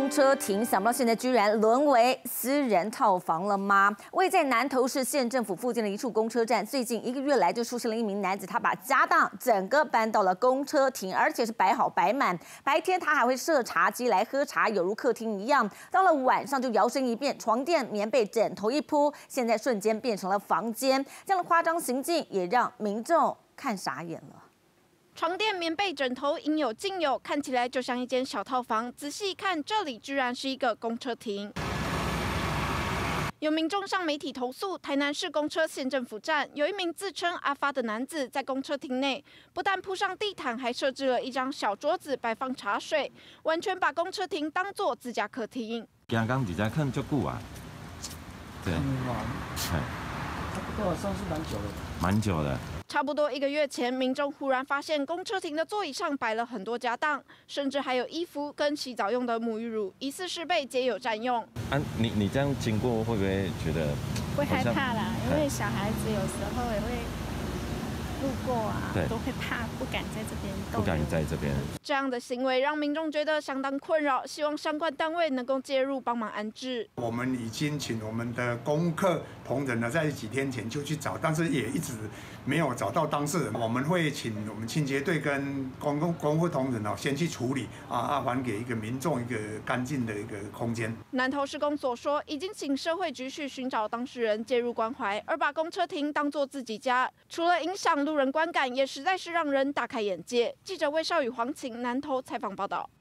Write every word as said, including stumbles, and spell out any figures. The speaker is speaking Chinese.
公车亭，想不到现在居然沦为私人套房了吗？位在南投市县政府附近的一处公车站，最近一个月来就出现了一名男子，他把家当整个搬到了公车亭，而且是摆好摆满。白天他还会设茶几来喝茶，有如客厅一样。到了晚上就摇身一变，床垫、棉被、枕头一铺，现在瞬间变成了房间。这样的夸张行径也让民众看傻眼了。 床垫、棉被、枕头应有尽有，看起来就像一间小套房。仔细一看，这里居然是一个公车亭。有民众向媒体投诉，台南市公车县政府站有一名自称阿发的男子，在公车亭内不但铺上地毯，还设置了一张小桌子摆放茶水，完全把公车亭当作自家客厅。 刚刚伫遮看足久啊，对， 差不多算是蛮久了， 蛮久的。 差不多一个月前，民众忽然发现公车亭的座椅上摆了很多家当，甚至还有衣服跟洗澡用的沐浴乳，疑似是被街友占用。 啊，你你这样经过会不会觉得会害怕啦？因为小孩子有时候也会路过啊，都会怕，不敢在这边动。 不敢在这边。 这样的行为让民众觉得相当困扰，希望相关单位能够介入帮忙安置。 我们已经请我们的公课同仁呢，在几天前就去找，但是也一直没有找到当事人。我们会请我们清洁队跟公共公务同仁哦，先去处理啊，啊，还给一个民众一个干净的一个空间。 南投市公所说，已经请社会局去寻找当事人介入关怀，而把公车亭当作自己家，除了影响路人观感，也实在是让人大开眼界。记者魏少宇、黄晴南投采访报道。